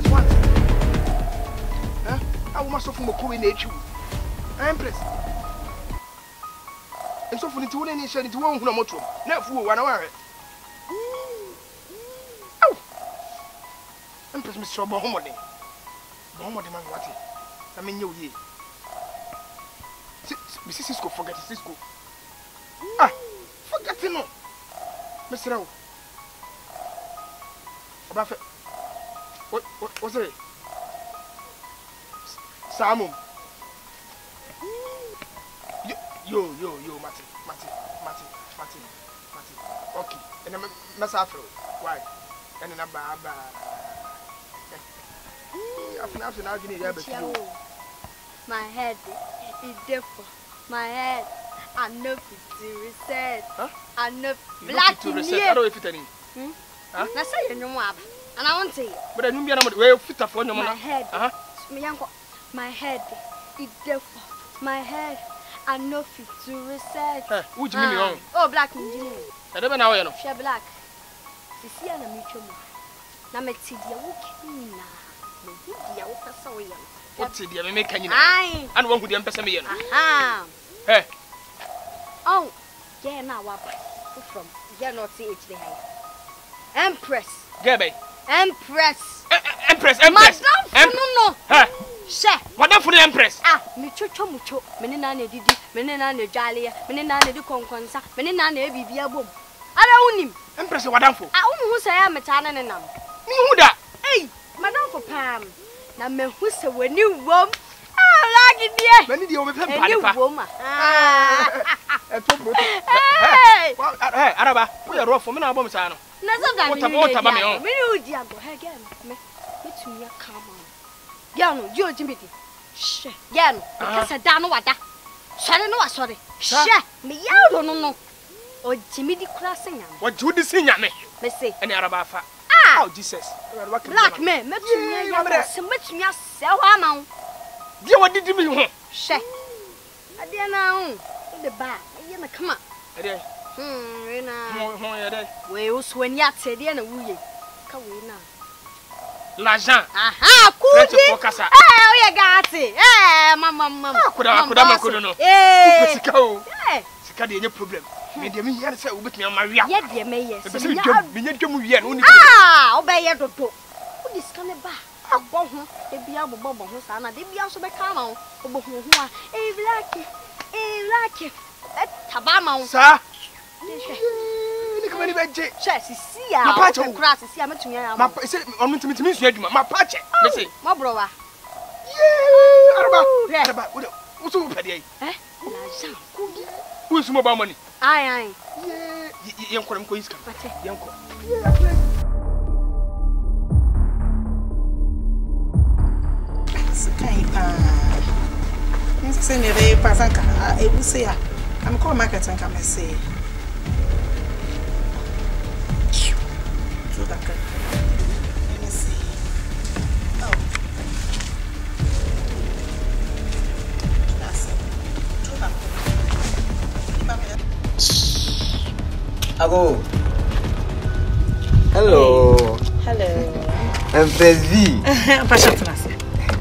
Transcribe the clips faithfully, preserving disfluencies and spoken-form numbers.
Empress what? Huh? I must have from a cool nature. Empress. And so for the two and said it won't know much. Never fool one hour. Oh! Empress Mister Bahomody. Bahomody man what? I mean, you ye. Missus Cisco forget Cisco. Ah! Forget no. Mister Rowe. About what what was it? Samu. Yo yo yo Mati Mati Mati Mati Mati. Okay. And I'm mess afro. Why? And then I'm baba. After after now you need my head is different. My head I know to reset. Huh? I know black to reset. I don't know if it any. Hmm? Huh? Na say you know what? And I want to. But I know me na we fit for your my head. Uh huh. My head is different. My head I know fit to reset. Huh? Who do you mean wrong? Oh, black engineer. I don't know you know. She black. You see na me chomo. Na me ti dia wo kina. Me dia wo pesa wo yam. What ti dia me make kanyina. Ai. And one who dia pesa me yen. Aha. Hey. Oh, yeah, now what from? Yeah, not see it there. Empress. Gebe. Empress. Empress. Empress. Madam, no, no. Huh? She. Madam for the Empress. Ah, me chucho mucho. Me na na didi. Me na na jolly. Me na na di konkonsa. Me na na bibia bom. Ara unim. Empress wadam for. Ah, umu say am tana ne nam. Ni hu da. Hey, madam for pam. Na me hu se wani wom. Ah, lagi dia. Mani dia o me pam pa ne pa. Wom ah. Hey, hey, Araba, we are rough for me now. Bomb Sano. Nazar, what about me? Me, dear, go again. Me, it's me a come on. Yano, you Jimmy. She, Yan, because I don't know what that. Sorry, no, sorry. She, me, no, no, no. Or Jimmy the crossing. What do you sing at me? Me say, any Araba. Ah, Jesus. Black man, met me, so much me, sell amount. Dear, what did you mean? She, I didn't know the bar. Come on. Hmm, na. We also when you said you know we. Come we now. L'argent. Aha, cool. Eh, we got it. Eh, mama, mama. Kuda, kuda, mama, kuda no. Eh. Sika. Eh. Sika dey any problem. Me dey me here say we bet me Maria. Yeah, dey me yes. Me dwam, me dwam wi here no ni. Ah, obeye dodo. Wo dis kan ba. Agbo ho, e bia bobo bo ho sa na de bia so be ka ma ho. Obo ho ho a. Eh, black. Eh, black. Tabama, sir. Nikamani beje. Chesi sia. Ma pache ukra sia metunya ya. Ma say on me me me adwuma. Ma pache. Me say. Ma browa. Yeah, araba. Araba. Wo so pede ai. Eh? Na jan. Wo so mobile money. Ai ai. Yeah, yenko dem ko iska. Pache. Yenko. Skai pa. Nse ne re pa sanka. E bu se ya. I'm calling market and come and say. Let me see. Oh. That's it. Ago. Hello. Hello. Empress V. Pasha tunasi.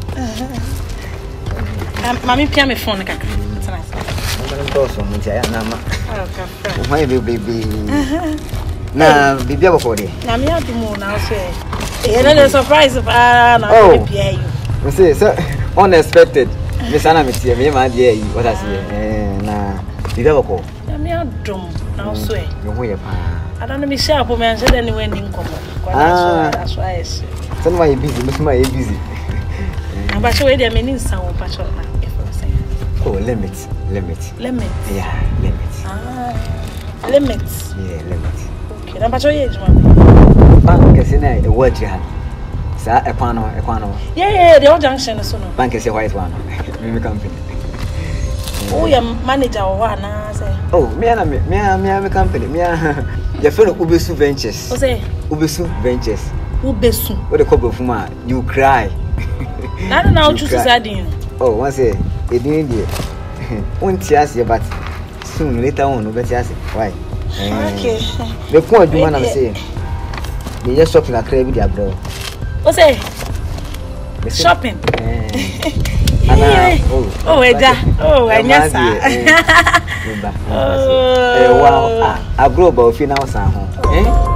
Mami pia me phone kaka. Toso mtia na ma. Oh, my baby. Na bibia before dey. Na me adumo na so e. E no surprise pa na bibia you. We say so unexpected. Me sana me tie me ma dey you. What I say eh na bibia before. Na me adum na so e. You ho ye pa. Ada no me share po me anse dey ni wendi nkomo. Kwa na so yes. So no you busy, me so you busy. Aba so we dey me ni nsan wo pa cho na. Oh, limit, limit. Limit? Yeah, limit. Ah, limit? Yeah, limit. Okay, now, what's your age, man? Bank is in a word you have. Sir, a pano, a pano. Yeah, yeah, the old junction is on. Bank is a white one. Maybe company. Oh, your manager or one, I say. Oh, me and me, me and me company. Me and your fellow Ubesu Ventures. What's it? Ubesu Ventures. Ubesu. What a couple of ma, you cry. I don't know how to say. Oh, one say. It didn't do it. Won't yes, but soon later on, no better. Why? Okay. The point you want to say, you just talking a crave with your bro. What's it? Shopping. Ana oh Eja. Oh Anyasa. Eh wow. A global finance ho. Eh?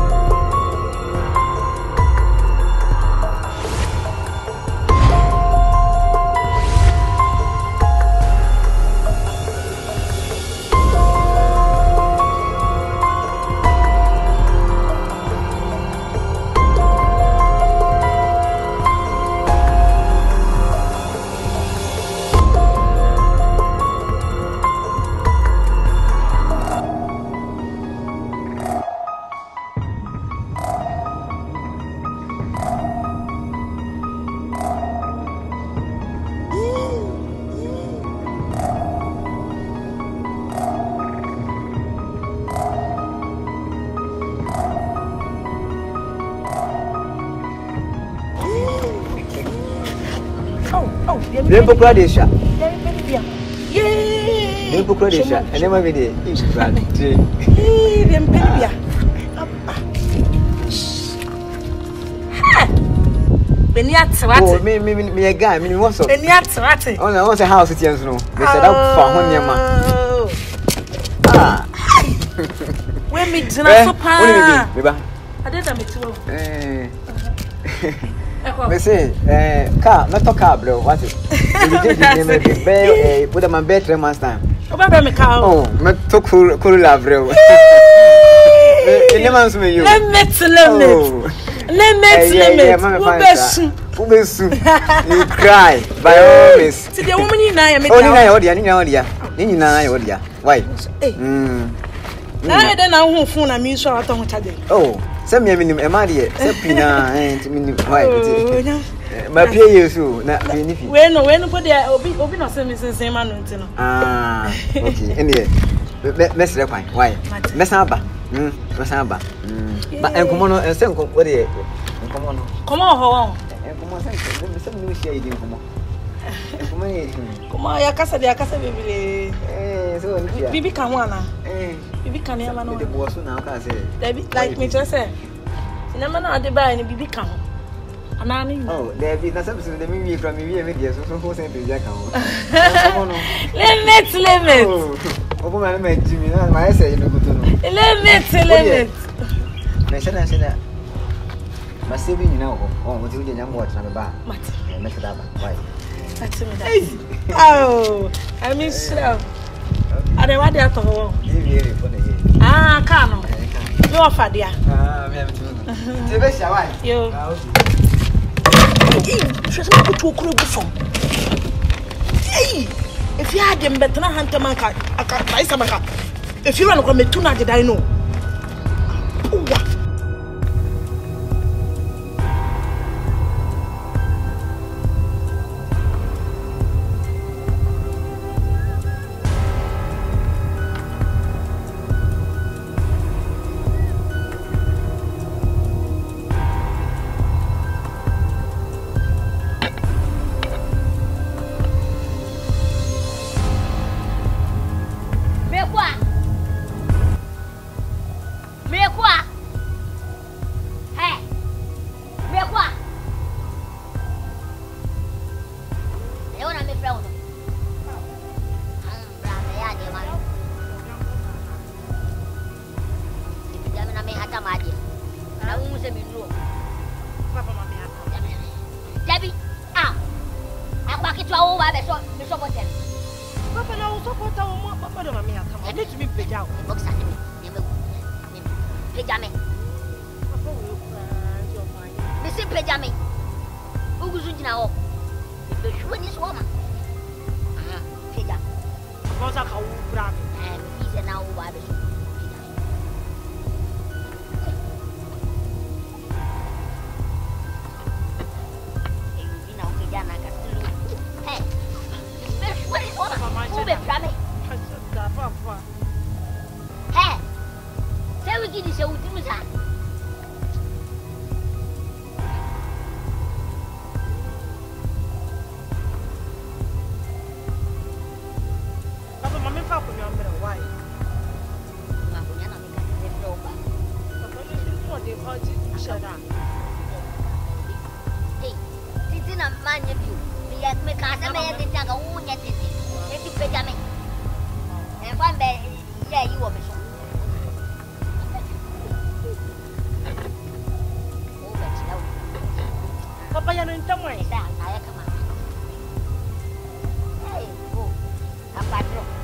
Dem pokura de sha. Yay! Dem pokura de sha. Ene ma be de. Eh, dem pelibia. Ha! Beni atwate. Oh, me me me a guy, me what so? Beni atwate. Oh, no, what's a house it is no. They said that for ho nyama. Ah. When me dina so pa. What me be? Ba. Adeda me tiwo. Eh. Me say, eh, car, not a car, bro. What is it? Be put them on bed three months time. Oba me car. Oh, me to cool cool love, bro. Let me you. Let me tell me. Let me tell me. Who besu? You cry by all means. See the woman in I am. Oh, ni na odia, ni na odia. Ni na odia. Why? Mm. Na then na hu phone na me so aton charge. Oh. Some minim e ma de se pina and minim why ma pie yesu na benifi we no we no go there obi obi no se me sensen ma no ntino ah okay ene mesre kwan why mesa ba mm mesa ba mm ba enkomo no se enkomo we de enkomo no komo ho won enkomo se se me share idi enkomo enkomo e komo ya kasa de akasa bebile eh so ni bibi kan wa na eh bibi kan ya ma no de boso na ka say like me just say cinema na de buy ni bibi kan ana ni oh there be na some the me from me we me dey so so who say be kan o no limit limit obo ma na jimi na ma say no kuto no limit limit me say na say na ma say bi nyina ho o mo ti u nyam watch na ba mate me say da ba why that's me that oh I miss you are what they are to ah car no me offer dia ah me am tu te be sha why yo ah okay she say go to okuro bu fom hey if you had them better hand man ka aka sai sama ka if you want to metu na de dai no uwa casa me te tanga unya tete. E ti pegame. E fa be ya yi wo me so. O be ti dawo. Papa ya no ntamwe. Da na ya kama. Hey, oh. Apadro.